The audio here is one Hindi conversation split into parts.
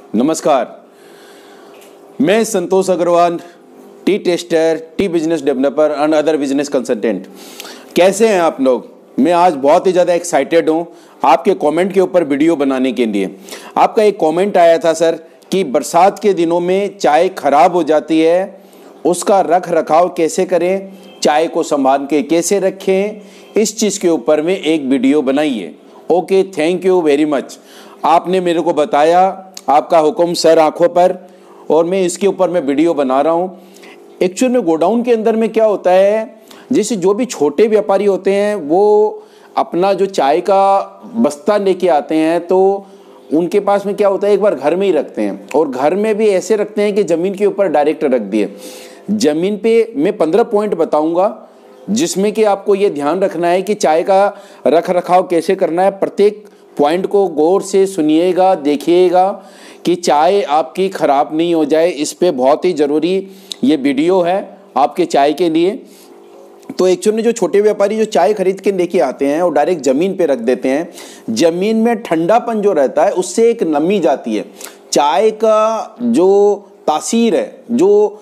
नमस्कार, मैं Santosh Agarwal, tea taster, tea business developer and other business consultant. कैसे हैं आप लोग? मैं आज बहुत ही ज़्यादा एक्साइटेड हूँ आपके कमेंट के ऊपर वीडियो बनाने के लिए। आपका एक कमेंट आया था सर कि बरसात के दिनों में चाय खराब हो जाती है, उसका रख रखाव कैसे करें, चाय को संभाल के कैसे रखें, इस चीज़ के ऊपर में एक वीडियो बनाइए। Okay, thank you very much. आपने मेरे को बताया, आपका हुक्म सर आंखों पर, और मैं इसके ऊपर मैं वीडियो बना रहा हूँ। एक्चुअल में गोडाउन के अंदर में क्या होता है, जैसे जो भी छोटे व्यापारी होते हैं वो अपना जो चाय का बस्ता लेके आते हैं तो उनके पास में क्या होता है, एक बार घर में ही रखते हैं, और घर में भी ऐसे रखते हैं कि ज़मीन के ऊपर डायरेक्ट रख दिए। ज़मीन पे मैं 15 पॉइंट बताऊंगा जिसमें कि आपको ये ध्यान रखना है कि चाय का रख रखाव कैसे करना है। प्रत्येक पॉइंट को गौर से सुनिएगा, देखिएगा कि चाय आपकी ख़राब नहीं हो जाए। इस पे बहुत ही ज़रूरी ये वीडियो है आपके चाय के लिए। तो एक्चुअली में जो छोटे व्यापारी जो चाय खरीद के लेके आते हैं और डायरेक्ट ज़मीन पे रख देते हैं, ज़मीन में ठंडापन जो रहता है उससे एक नमी जाती है। चाय का जो तासीर है, जो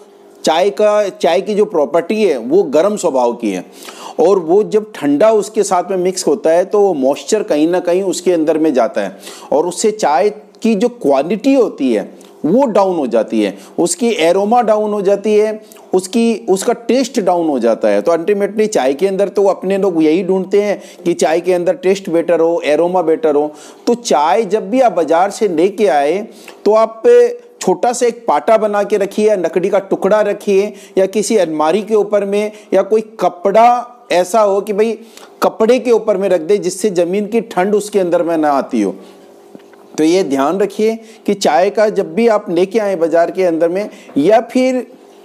चाय की जो प्रॉपर्टी है वो गर्म स्वभाव की है, और वो जब ठंडा उसके साथ में मिक्स होता है तो वो मॉइस्चर कहीं ना कहीं उसके अंदर में जाता है, और उससे चाय की जो क्वालिटी होती है वो डाउन हो जाती है, उसकी एरोमा डाउन हो जाती है, उसका टेस्ट डाउन हो जाता है। तो अल्टीमेटली चाय के अंदर तो अपने लोग यही ढूंढते हैं कि चाय के अंदर टेस्ट बेटर हो, एरोमा बेटर हो। तो चाय जब भी आप बाजार से लेके आए तो आप छोटा सा एक पाटा बना के रखिए, या लकड़ी का टुकड़ा रखिए, या किसी अलमारी के ऊपर में, या कोई कपड़ा ऐसा हो कि भाई कपड़े के ऊपर में रख दे जिससे ज़मीन की ठंड उसके अंदर में ना आती हो। तो ये ध्यान रखिए कि चाय का जब भी आप लेके आए बाजार के अंदर में, या फिर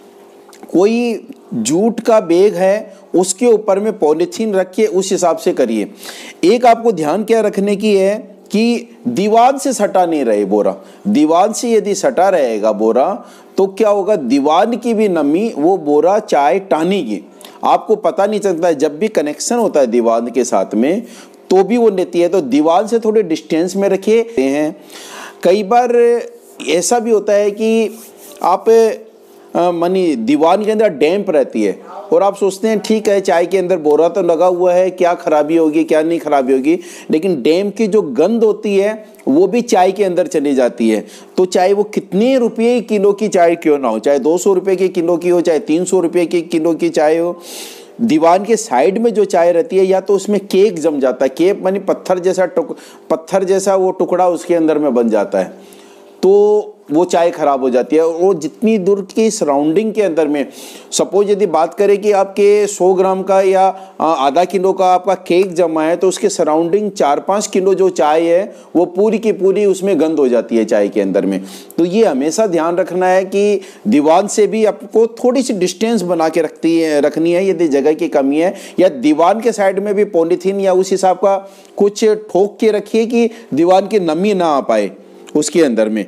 कोई जूट का बैग है उसके ऊपर में पॉलीथीन रखिए, उस हिसाब से करिए। एक आपको ध्यान क्या रखने की है कि दीवार से सटा नहीं रहे बोरा। दीवार से यदि सटा रहेगा बोरा तो क्या होगा, दीवार की भी नमी वो बोरा चाय टानेगी। आपको पता नहीं चलता है, जब भी कनेक्शन होता है दीवार के साथ में तो भी वो लेती है। तो दीवार से थोड़े डिस्टेंस में रखे हैं। कई बार ऐसा भी होता है कि आप मानी दीवार के अंदर डैम्प रहती है और आप सोचते हैं ठीक है चाय के अंदर बोरा तो लगा हुआ है, क्या खराबी होगी, क्या नहीं खराबी होगी, लेकिन डैम्प की जो गंध होती है वो भी चाय के अंदर चली जाती है। तो चाहे वो कितने रुपये किलो की चाय क्यों ना हो, चाहे 200 रुपये की किलो की हो, चाहे 300 रुपये की किलो की चाय हो, दीवार के साइड में जो चाय रहती है या तो उसमें केक जम जाता है, केक मानी पत्थर जैसा वो टुकड़ा उसके अंदर में बन जाता है, तो वो चाय खराब हो जाती है। और जितनी दूर की सराउंडिंग के अंदर में, सपोज यदि बात करें कि आपके 100 ग्राम का या आधा किलो का आपका केक जमा है, तो उसके सराउंडिंग 4-5 किलो जो चाय है वो पूरी की पूरी उसमें गंध हो जाती है चाय के अंदर में। तो ये हमेशा ध्यान रखना है कि दीवार से भी आपको थोड़ी सी डिस्टेंस बना के रखनी है यदि जगह की कमी है, या दीवार के साइड में भी पॉलीथीन या उस हिसाब का कुछ ठोक के रखिए कि दीवार की नमी ना आ पाए उसके अंदर में।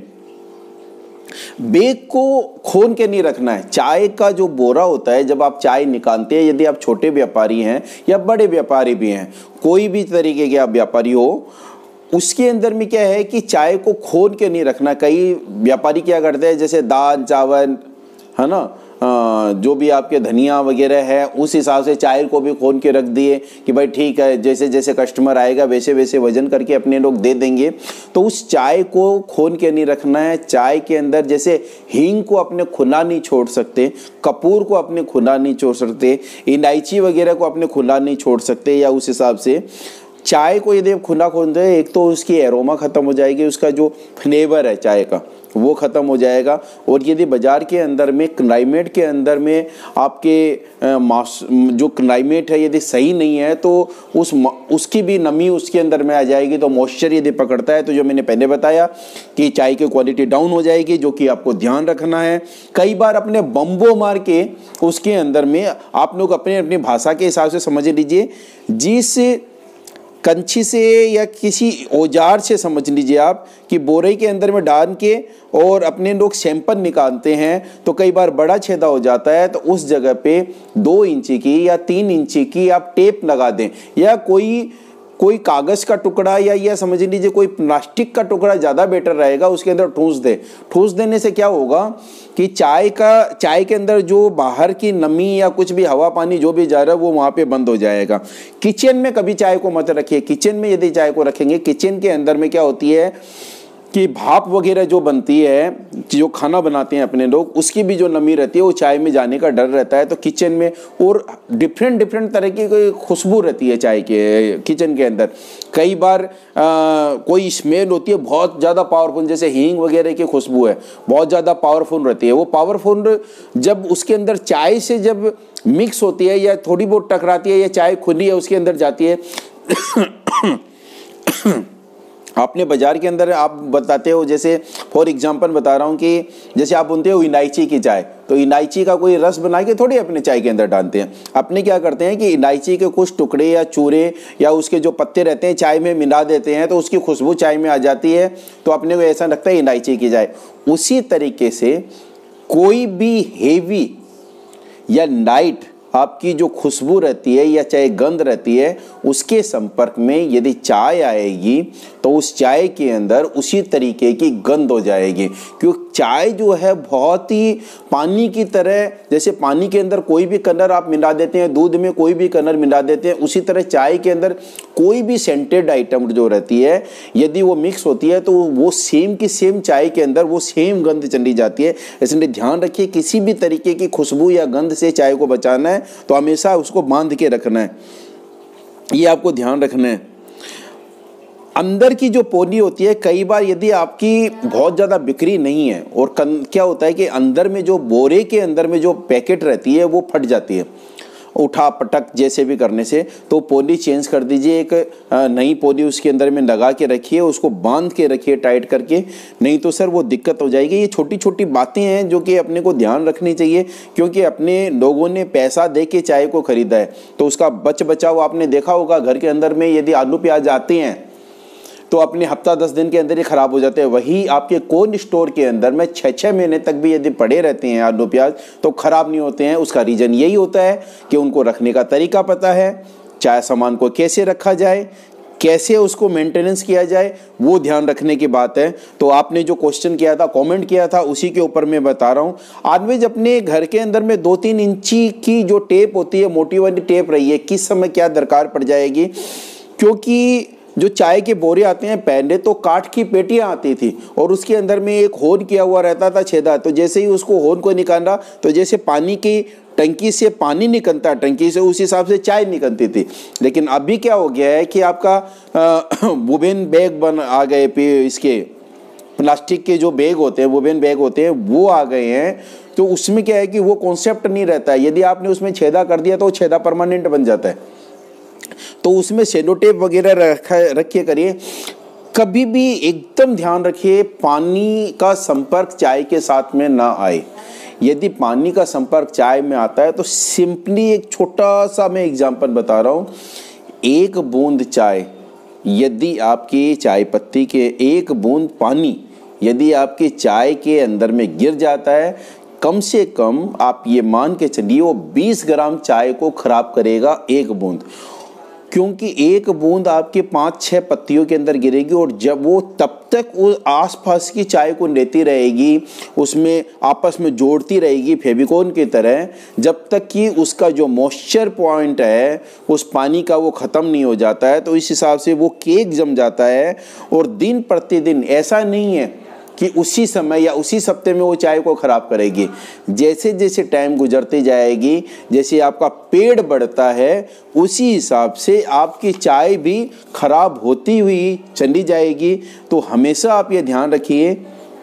बैग को खोल के नहीं रखना है। चाय का जो बोरा होता है, जब आप चाय निकालते हैं, यदि आप छोटे व्यापारी हैं या बड़े व्यापारी भी हैं, कोई भी तरीके के आप व्यापारी हो, उसके अंदर में क्या है कि चाय को खोल के नहीं रखना। कई व्यापारी क्या करते हैं, जैसे दाल चावल है ना, जो भी आपके धनिया वगैरह है उस हिसाब से चाय को भी खोल के रख दिए कि भाई ठीक है, जैसे जैसे कस्टमर आएगा वैसे वैसे वजन करके अपने लोग दे देंगे। तो उस चाय को खोल के नहीं रखना है। चाय के अंदर जैसे हींग को अपने खुला नहीं छोड़ सकते, कपूर को अपने खुला नहीं छोड़ सकते, इलायची वगैरह को अपने खुला नहीं छोड़ सकते, या उस हिसाब से चाय को यदि आप खुला खोल दें, एक तो उसकी एरोमा ख़त्म हो जाएगी, उसका जो फ्लेवर है चाय का वो ख़त्म हो जाएगा। और यदि बाज़ार के अंदर में क्लाइमेट के अंदर में आपके जो क्लाइमेट है यदि सही नहीं है तो उसकी भी नमी उसके अंदर में आ जाएगी। तो मॉइस्चर यदि पकड़ता है तो जो मैंने पहले बताया कि चाय की क्वालिटी डाउन हो जाएगी, जो कि आपको ध्यान रखना है। कई बार अपने बम्बो मार के उसके अंदर में आप लोग अपने अपनी भाषा के हिसाब से समझ लीजिए, जिस कंची से या किसी औजार से समझ लीजिए आप कि बोरे के अंदर में डाल के और अपने लोग सैंपल निकालते हैं, तो कई बार बड़ा छेदा हो जाता है। तो उस जगह पे 2 इंची की या 3 इंची की आप टेप लगा दें, या कोई कोई कागज़ का टुकड़ा या समझ लीजिए कोई प्लास्टिक का टुकड़ा ज़्यादा बेटर रहेगा, उसके अंदर ठूंस दे। ठूंस देने से क्या होगा कि चाय के अंदर जो बाहर की नमी या कुछ भी हवा पानी जो भी जा रहा है वो वहाँ पे बंद हो जाएगा। किचन में कभी चाय को मत रखिए। किचन में यदि चाय को रखेंगे, किचन के अंदर में क्या होती है कि भाप वगैरह जो बनती है, जो खाना बनाते हैं अपने लोग, उसकी भी जो नमी रहती है वो चाय में जाने का डर रहता है। तो किचन में और डिफरेंट तरह की खुशबू रहती है चाय के किचन के अंदर। कई बार कोई स्मेल होती है बहुत ज़्यादा पावरफुल, जैसे हींग वगैरह की खुशबू है, बहुत ज़्यादा पावरफुल रहती है। वो पावरफुल जब उसके अंदर चाय से जब मिक्स होती है या थोड़ी बहुत टकराती है या चाय खुली है उसके अंदर जाती है आपने बाज़ार के अंदर आप बताते हो, जैसे फॉर एग्जांपल बता रहा हूँ कि जैसे आप बोलते हो इलायची की चाय, तो इलायची का कोई रस बना के थोड़ी अपने चाय के अंदर डालते हैं। अपने क्या करते हैं कि इलायची के कुछ टुकड़े या चूरे या उसके जो पत्ते रहते हैं चाय में मिला देते हैं, तो उसकी खुशबू चाय में आ जाती है, तो अपने को ऐसा लगता है इलायची की चाय। उसी तरीके से कोई भी हेवी या लाइट आपकी जो खुशबू रहती है या चाहे गंध रहती है, उसके संपर्क में यदि चाय आएगी तो उस चाय के अंदर उसी तरीके की गंध हो जाएगी। क्योंकि चाय जो है बहुत ही पानी की तरह, जैसे पानी के अंदर कोई भी कलर आप मिला देते हैं, दूध में कोई भी कलर मिला देते हैं, उसी तरह चाय के अंदर कोई भी सेंटेड आइटम जो रहती है यदि वो मिक्स होती है तो वो सेम की सेम चाय के अंदर वो सेम गंध चली जाती है। इसलिए ध्यान रखिए, किसी भी तरीके की खुशबू या गंध से चाय को बचाना है तो हमेशा उसको बांध के रखना है, ये आपको ध्यान रखना है। अंदर की जो पोनी होती है, कई बार यदि आपकी बहुत ज़्यादा बिक्री नहीं है और क्या होता है कि अंदर में जो बोरे के अंदर में जो पैकेट रहती है वो फट जाती है उठा पटक जैसे भी करने से, तो पोनी चेंज कर दीजिए, एक नई पोनी उसके अंदर में लगा के रखिए, उसको बांध के रखिए टाइट करके, नहीं तो सर वो दिक्कत हो जाएगी। ये छोटी छोटी बातें हैं जो कि अपने को ध्यान रखनी चाहिए, क्योंकि अपने लोगों ने पैसा दे के चाय को खरीदा है तो उसका बचाव आपने देखा होगा। घर के अंदर में यदि आलू प्याज आते हैं तो अपने हफ्ता 10 दिन के अंदर ही खराब हो जाते हैं। वही आपके कोल्ड स्टोर के अंदर में 6-6 महीने तक भी यदि पड़े रहते हैं आलू प्याज तो खराब नहीं होते हैं। उसका रीज़न यही होता है कि उनको रखने का तरीका पता है, चाय सामान को कैसे रखा जाए, कैसे उसको मेंटेनेंस किया जाए, वो ध्यान रखने की बात है। तो आपने जो क्वेश्चन किया था, कमेंट किया था, उसी के ऊपर मैं बता रहा हूँ। ऑलवेज अपने घर के अंदर में 2-3 इंची की जो टेप होती है, मोटी वाली टेप रही है, किस समय क्या दरकार पड़ जाएगी। क्योंकि जो चाय के बोरे आते हैं, पहले तो काठ की पेटियां आती थी और उसके अंदर में एक होल किया हुआ रहता था छेदा, तो जैसे ही उसको होल को निकाला तो जैसे पानी की टंकी से पानी निकलता है टंकी से, उस हिसाब से चाय निकलती थी। लेकिन अभी क्या हो गया है कि आपका वुमेन बैग बन आ गए, इसके प्लास्टिक के जो बैग होते हैं, वुमेन बैग होते हैं, वो आ गए हैं। तो उसमें क्या है कि वो कॉन्सेप्ट नहीं रहता है, यदि आपने उसमें छेदा कर दिया तो वो छेदा परमानेंट बन जाता है। तो उसमें सेलो टेप वगैरह रखिए करिए। कभी भी एकदम ध्यान रखिए पानी का संपर्क चाय के साथ में ना आए। यदि पानी का संपर्क चाय में आता है तो सिंपली एक छोटा सा मैं एग्जांपल बता रहा हूँ, एक बूंद चाय यदि आपकी चाय पत्ती के एक बूंद पानी यदि आपकी चाय के अंदर में गिर जाता है, कम से कम आप ये मान के चलिए वो 20 ग्राम चाय को खराब करेगा एक बूंद। क्योंकि एक बूंद आपके 5-6 पत्तियों के अंदर गिरेगी और जब वो तब तक वो आसपास की चाय को लेती रहेगी, उसमें आपस में जोड़ती रहेगी फेविकोल की तरह, जब तक कि उसका जो मॉइस्चर पॉइंट है उस पानी का वो ख़त्म नहीं हो जाता है। तो इस हिसाब से वो केक जम जाता है और दिन प्रतिदिन ऐसा नहीं है कि उसी समय या उसी सप्ते में वो चाय को ख़राब करेगी। जैसे जैसे टाइम गुजरती जाएगी, जैसे आपका पेड़ बढ़ता है, उसी हिसाब से आपकी चाय भी ख़राब होती हुई चली जाएगी। तो हमेशा आप ये ध्यान रखिए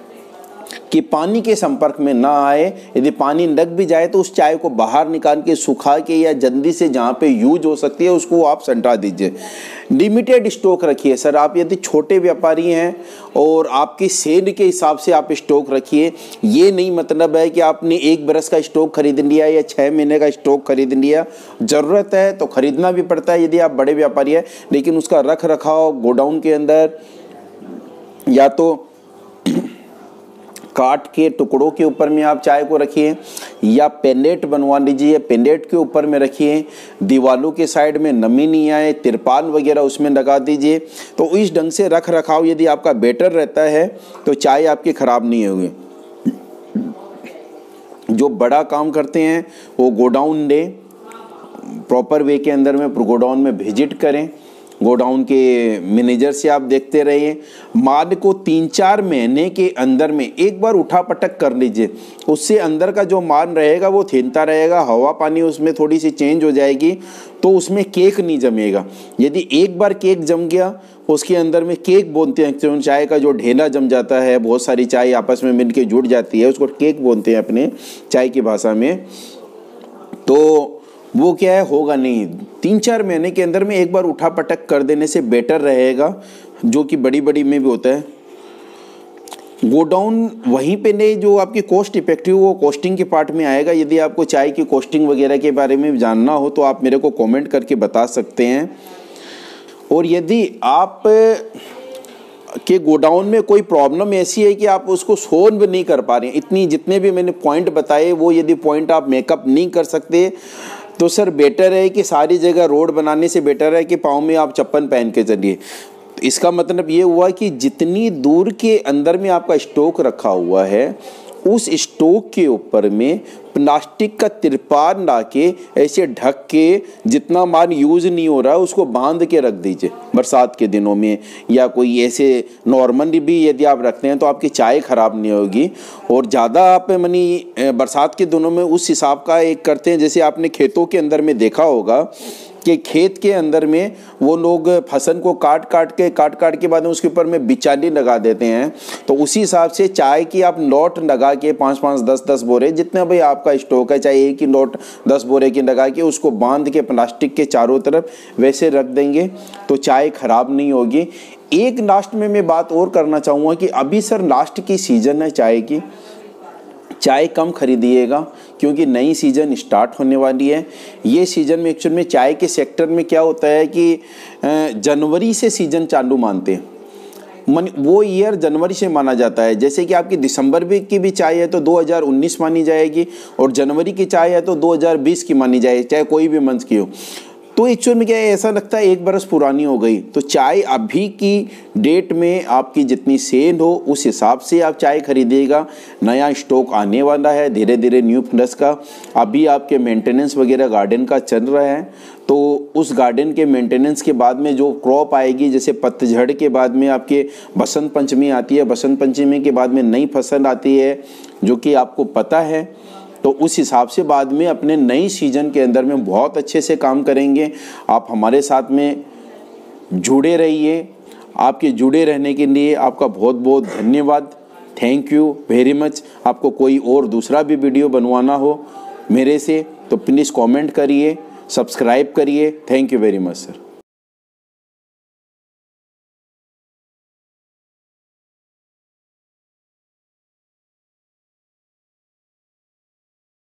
कि पानी के संपर्क में ना आए। यदि पानी लग भी जाए तो उस चाय को बाहर निकाल के सुखा के या जल्दी से जहाँ पे यूज हो सकती है उसको आप सटा दीजिए। लिमिटेड स्टॉक रखिए सर। आप यदि छोटे व्यापारी हैं और आपकी सेल के हिसाब से आप स्टॉक रखिए। ये नहीं मतलब है कि आपने 1 बरस का स्टॉक खरीद लिया या 6 महीने का स्टॉक खरीद लिया। ज़रूरत है तो खरीदना भी पड़ता है यदि आप बड़े व्यापारी हैं, लेकिन उसका रख रखाव गोडाउन के अंदर या तो काट के टुकड़ों के ऊपर में आप चाय को रखिए, या पेलेट बनवा लीजिए, पेलेट के ऊपर में रखिए, दीवारों के साइड में नमी नहीं आए, तिरपाल वगैरह उसमें लगा दीजिए। तो इस ढंग से रख रखाव यदि आपका बेटर रहता है तो चाय आपकी ख़राब नहीं होगी। जो बड़ा काम करते हैं वो गोडाउन ले, प्रॉपर वे के अंदर में गोडाउन में विजिट करें, गोडाउन के मैनेजर से आप देखते रहिए, माल को 3-4 महीने के अंदर में एक बार उठा पटक कर लीजिए। उससे अंदर का जो माल रहेगा वो थीनता रहेगा, हवा पानी उसमें थोड़ी सी चेंज हो जाएगी, तो उसमें केक नहीं जमेगा। यदि एक बार केक जम गया, उसके अंदर में केक बोलते हैं, चाय का जो ढेला जम जाता है, बहुत सारी चाय आपस में मिलके जुड़ जाती है, उसको केक बोलते हैं अपने चाय की भाषा में। तो वो क्या है, होगा नहीं। 3-4 महीने के अंदर में एक बार उठा पटक कर देने से बेटर रहेगा, जो कि बड़ी बड़ी में भी होता है। गोडाउन वहीं पे नहीं, जो आपकी कॉस्ट इफेक्टिव वो कॉस्टिंग के पार्ट में आएगा। यदि आपको चाय की कॉस्टिंग वगैरह के बारे में जानना हो तो आप मेरे को कमेंट करके बता सकते हैं। और यदि आप के गोडाउन में कोई प्रॉब्लम ऐसी है कि आप उसको सोल्व नहीं कर पा रहे हैं, इतनी जितने भी मैंने पॉइंट बताए वो यदि पॉइंट आप मेकअप नहीं कर सकते, तो सर बेटर है कि सारी जगह रोड बनाने से बेटर है कि पाँव में आप चप्पल पहन के चलिए। तो इसका मतलब ये हुआ कि जितनी दूर के अंदर में आपका स्टॉक रखा हुआ है, उस स्टॉक के ऊपर में प्लास्टिक का तिरपाल ला के ऐसे ढक के, जितना माल यूज़ नहीं हो रहा है उसको बांध के रख दीजिए बरसात के दिनों में, या कोई ऐसे नॉर्मली भी यदि आप रखते हैं तो आपकी चाय ख़राब नहीं होगी। और ज़्यादा आप बरसात के दिनों में उस हिसाब का एक करते हैं, जैसे आपने खेतों के अंदर में देखा होगा कि खेत के अंदर में वो लोग फसल को काट काट के बाद में उसके ऊपर में बिचाली लगा देते हैं। तो उसी हिसाब से चाय की आप लॉट लगा के 5-5, 10-10 बोरे, जितना भाई आपका स्टॉक है, चाहे एक ही लॉट 10 बोरे की लगा के उसको बांध के प्लास्टिक के चारों तरफ वैसे रख देंगे तो चाय ख़राब नहीं होगी। एक लास्ट में मैं बात और करना चाहूँगा कि अभी सर लास्ट की सीज़न है चाय की, चाय कम खरीदिएगा क्योंकि नई सीज़न स्टार्ट होने वाली है। ये सीज़न में एक्चुअल में चाय के सेक्टर में क्या होता है कि जनवरी से सीज़न चालू मानते हैं, वो ईयर जनवरी से माना जाता है। जैसे कि आपकी दिसंबर की भी चाय है तो 2019 मानी जाएगी, और जनवरी की चाय है तो 2020 की मानी जाएगी, चाहे कोई भी मंथ की हो। तो एक्चुअल में क्या है, ऐसा लगता है 1 बरस पुरानी हो गई। तो चाय अभी की डेट में आपकी जितनी सेल हो उस हिसाब से आप चाय खरीदिएगा। नया स्टॉक आने वाला है धीरे धीरे न्यू प्लस का। अभी आपके मेंटेनेंस वगैरह गार्डन का चल रहा है, तो उस गार्डन के मेंटेनेंस के बाद में जो क्रॉप आएगी, जैसे पतझड़ के बाद में आपके बसंत पंचमी आती है, बसंत पंचमी के बाद में नई फसल आती है जो कि आपको पता है। तो उस हिसाब से बाद में अपने नई सीज़न के अंदर में बहुत अच्छे से काम करेंगे। आप हमारे साथ में जुड़े रहिए। आपके जुड़े रहने के लिए आपका बहुत बहुत धन्यवाद। Thank you very much. आपको कोई और दूसरा भी वीडियो बनवाना हो मेरे से तो प्लीज़ कमेंट करिए, सब्सक्राइब करिए। Thank you very much sir.